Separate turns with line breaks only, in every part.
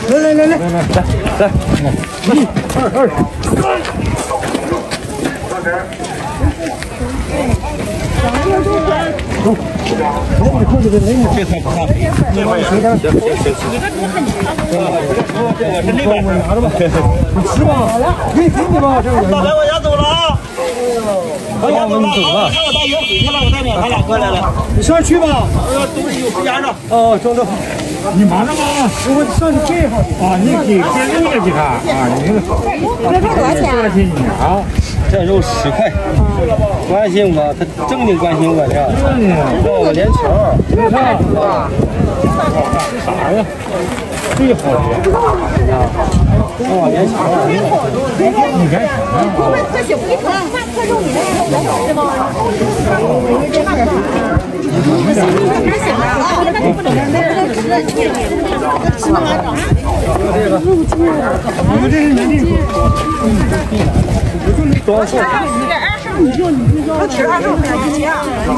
这才不看。这玩意儿，拿着吧，你吃吧，给你吧，这个。大白，我先走了啊。我先走了，我带爷回去了，我带你，咱俩过来了。你上去吧，东西有时间着。哦，中。你忙着吧，我上去给一下。啊，你给肉了给他啊，你这多少钱？啊，这肉10块。关心我，他正经关心我呢。让我连球。没啥。吃啥呀？最好的啊！让我连球。你连球啊？这些不给他，这肉你那是吗？你们这是你的，多少钱？他吃啥肉才几钱？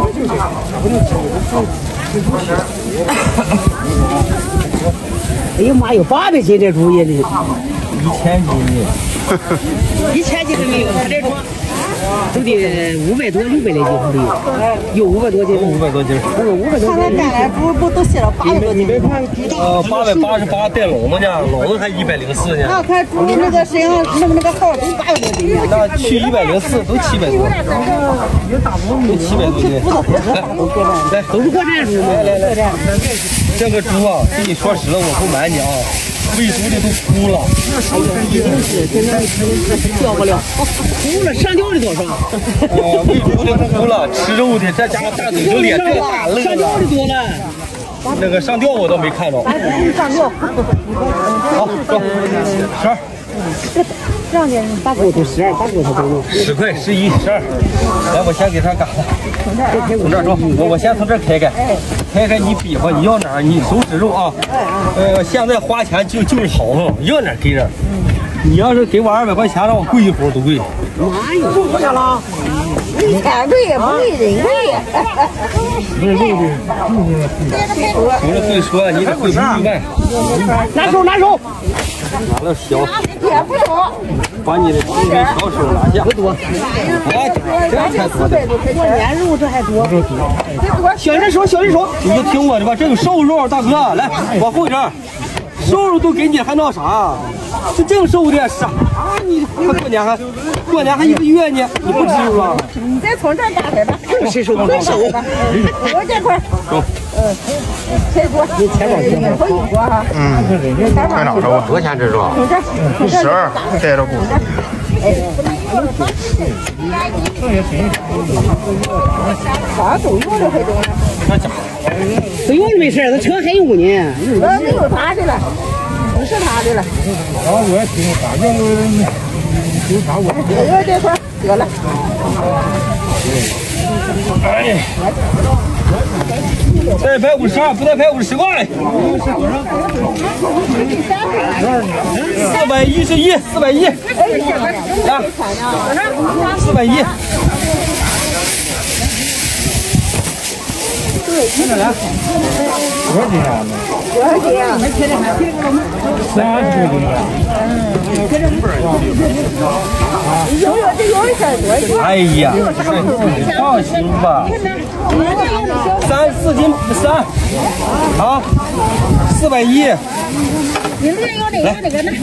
哎呀妈，有800斤这猪也得，1000斤的，1000斤都没有，这猪。都得500多、600来斤，都有500多斤，500多斤，500多斤。看他赶来不都写了800多斤？888带笼子呢，笼子还104呢。那看猪那个身上弄那个号都800多斤。那去104都700多，都700多斤。来，都是过这猪吗？来，这个猪啊，跟你说实了，我不瞒你啊。喂猪的都哭了，现在掉不了，哭了，上吊的多少？喂猪的哭了，吃肉的这家伙大嘴就咧这大乐了。上吊的多了，那个上吊我倒没看着。上吊。好，走，12。这样的大骨头12，大骨头多少？10块、11、12。来，我先给他嘎了。从这儿说，我先从这儿开你比划，你要哪儿？你手指肉啊。现在花钱就是好哈，要哪儿给哪儿。你要是给我200块钱，让我跪一会儿都跪。妈呀，多少钱了？1000贵，不贵人贵。不是肉的，除了会说，你得会不明白。拿手。拿了小，也不少，把你的青根小手拿下。不多，这才多的。过年肉这还多。小人手，你就听我的吧，这有瘦肉，大哥，来往后点，瘦肉都给你，还闹啥？就净瘦的啥？你过年还1个月呢，你不吃肉啊？你再从这儿打开吧，更吃瘦，更瘦吧。我这块，走。这锅，你前面听可以锅哈。在哪着？多少钱这肉？12，带着锅。啥都用了，还中了。不用了没事，他车还有呢。没有他的了，不是他的了。我也听啥叫有啥我。这块得了。哎。带152，不带150块。411，410。来，410。对，来。多少斤啊？30斤。哎呀，放心吧，3、4斤3，好，410。你那要哪个呢？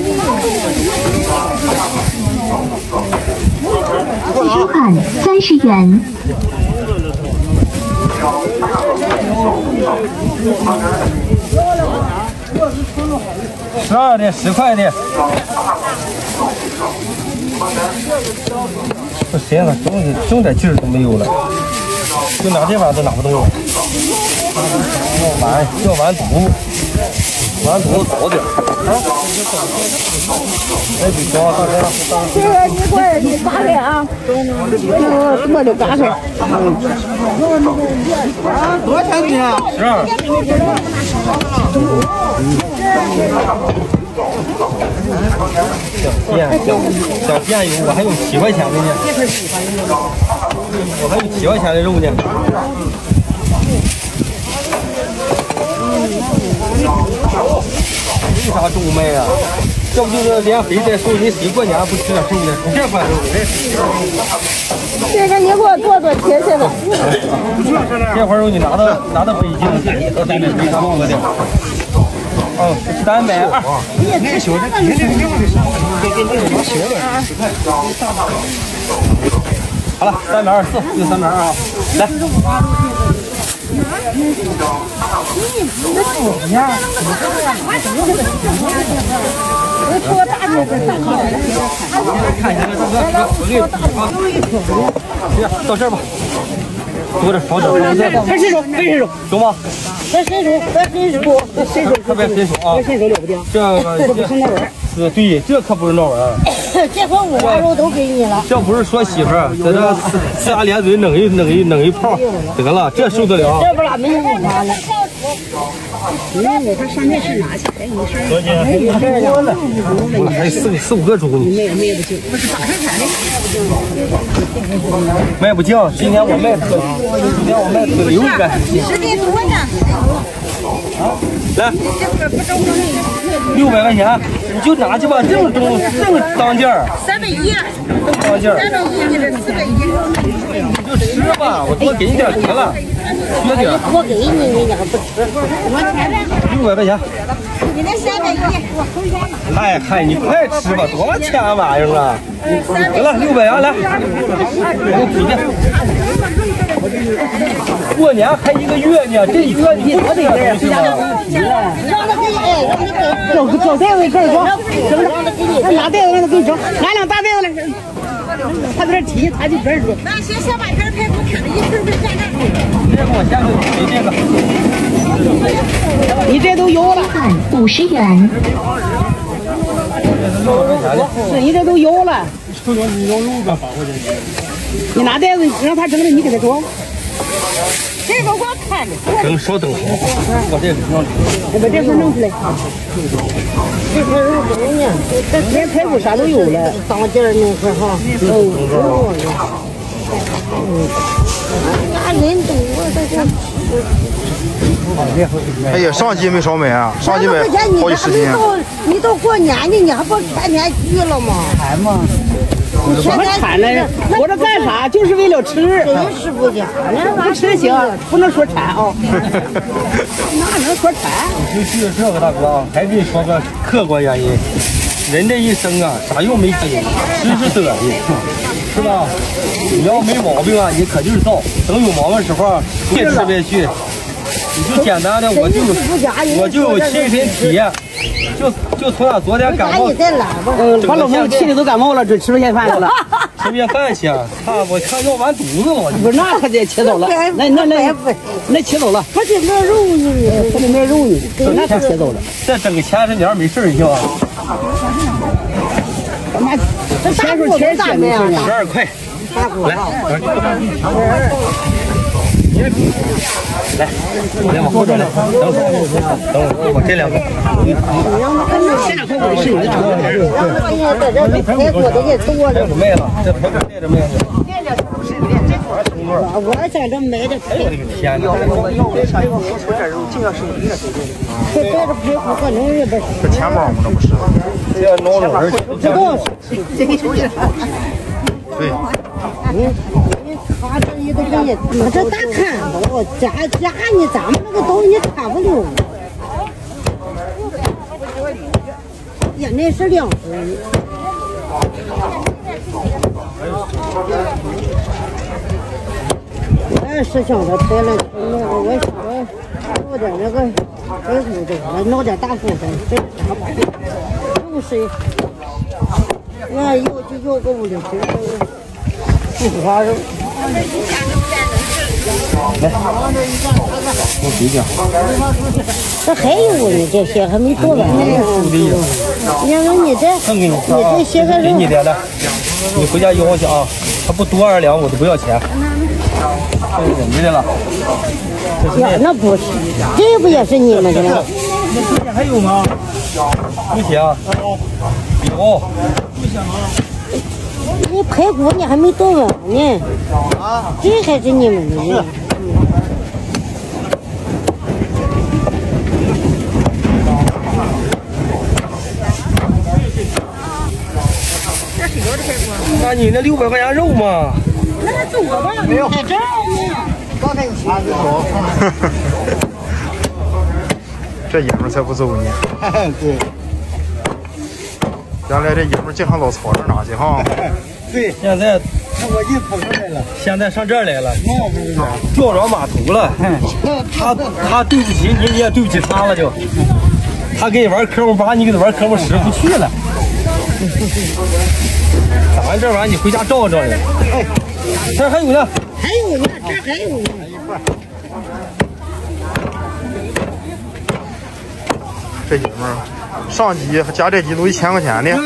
付收款30元。12的，10块的。这身上正点劲儿都没有了，就哪地方都拿不动了。要完犊早点啊！哎，你瞧，大哥，你过来，你打开啊！我就打开。多少钱斤啊？12。小便油，我还有7块钱的呢。我还有7块钱的肉呢。为啥
家中午卖呀？这不就是连肥带瘦，你谁过年不吃点瘦的？这块肉，
这个你给我多贴去了。
这块肉你拿到北京去，到咱这北上多点。哦，320。
你小的，
好了，324，就320啊，来。看一下这个，我给你啊，到这儿吧，多点少点，
还伸手，还伸手，
中吗？
还伸手，还伸手，伸手，
特别伸手啊！
伸手了不得，
这
不是闹玩。
是对，这可不是闹玩。
这块五花肉都给你了。
这不是说媳妇儿，在这呲牙咧嘴弄一泡，得了，这受得了。
这不咋没有五花了。
他上面是拿起来，你是
多少斤？还有四五个猪呢。
卖不进，不是8块钱的。
卖不进，今天我卖特留一个。
10斤多呢。
来，600块钱，你就拿去吧，正当劲儿。
310。
正当劲儿。
310，你这410。
你就吃吧，我多给你点得了，缺点。
多给你，你俩不吃。
600块钱。
你那310。
哎嗨，你快吃吧，多少钱玩意儿啊？得了，600啊，来，我给你。过年还1个月呢，这1个月你不得东西吗？
让他给你，让他给。
找袋子跟装，拿袋子让他给你装，拿2大袋子来。他在这提，他就边说。
那行，先把这排骨砍了一份份下来。
这个我下去给这
个。你这都有了
，50元。
是你这都有了。你拿袋子让他整的，你给他装。
这个我看着。
等稍等，我这个
我把这份弄出来。
这块肉不能呢，
这连排骨啥都有了，
当劲儿那块哈。那人多这个。
哎呀，上斤没少买啊，上斤买好几10斤。
你都过年呢，你还不天天聚了吗？
馋吗？什么馋了？我这干啥？就是为了吃。
真是不行，
不吃行，不能说馋啊。哪能说馋？
就这个大哥，还给你说个客观原因。人这一生啊，啥用没劲，吃是得的，是吧？你要没毛病啊，你可劲儿造。等有毛病时候，别吃别去。你就简单的，我就有亲身体验，就从俺昨天感冒，
把老公气的都感冒了，准吃不下饭去了。
吃不下饭去，我看要完犊子了。
不是，那可得切走了，那切走了。
还得卖肉呢，
还得卖肉呢，那可切走了。
再整个前10年没事行吧？
妈，这钱数钱咋的呀
？12块。来，来往后边来，等我这2个。
下回我是你的主人。
在这里排骨的也多了。
不卖了，这排骨带着卖去。
我在这买的。
哎呦我的个天哪！
这带着排骨可能也不是。
这钱包吗？这不是？
这弄着玩
不知道是这个就是。
对。
他这一个给你，我这大看我夹你，咱们那个东西你看不了。呀，那是2份。我是想着拍了，我想弄点那个排骨的，我弄点大骨的，这啥玩意儿？就是那要个5、6斤
五花肉。来，我比较。
这还有呢，这些还没做完呢。你看你这些个
给你的来，你回家要去啊。他不多2两我都不要钱。这是人家的了。
呀，那不是，这不也是你们的吗？
那这还有吗？不行。有。
你排骨你还没做完呢。啊，这还是你们的呢。
你那600块钱肉吗？
那中国吧？没有，在这儿呢。刚才有啥子多？
这爷们儿才不走呢。
对。
原来这爷们儿经常到草上拿去哈。
对，现在
我一跑上来了。
现在上这儿来了，吊着码头了。他对不起你，你也对不起他了就。他给你玩科目8，你给他玩科目10，不去了。打完这玩意儿你回家照照去。哎，这还有呢。
还有呢，这还有呢。
这爷们儿上机和加这机都1000块钱的。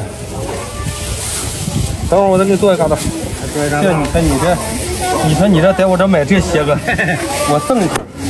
等会儿我再给你做一嘎达。这你说你这在我这买这些个，我赠你。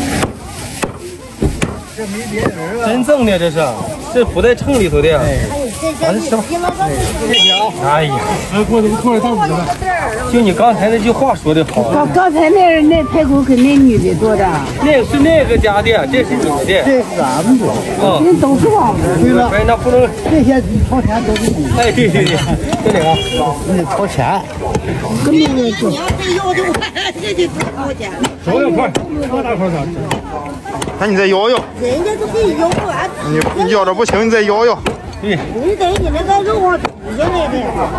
这没别人啊。
真赠的这是，这不在秤里头的。完了吃吧。哎呀，我怎么突然到你了？就你刚才那句话说的好。
刚才那排骨跟那女的做的。
那是那个家的，这是你的。
这是咱们的。人都是我们的。
对了，那不能。
这些掏钱都是你。
哎，对，这两个，
你掏钱。跟那个你要再要的话，这就多掏钱。
少2块，多大块的？
那你再摇摇。
人家都给你摇不完。
你摇着不行，你再摇摇。
对。
你得你那个肉啊煮下来的。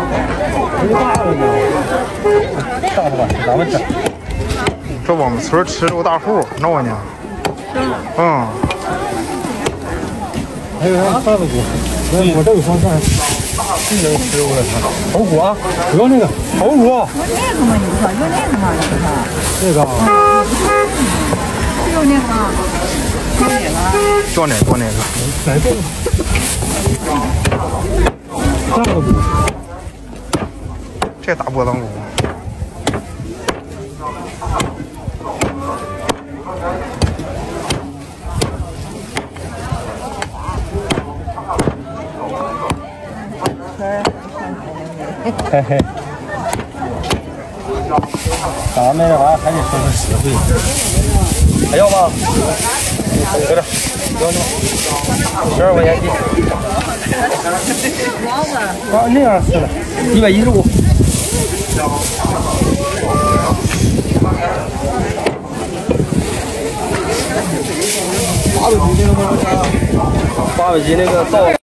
大的吧，咱们吃。
这我们村吃肉大户，闹呢。嗯。
还有啥扇子骨？我这有双扇。这能吃肉了？头骨啊？不要那个头骨。有那个吗？你说有那个吗？这个。
有那个。
叫哪个？
哪个？扇子骨。
这大波当骨。
嘿嘿，咱们这玩意儿还得说是实惠。还要吗？搁这，要12块钱斤。啊，那样是的，115。800斤那个造。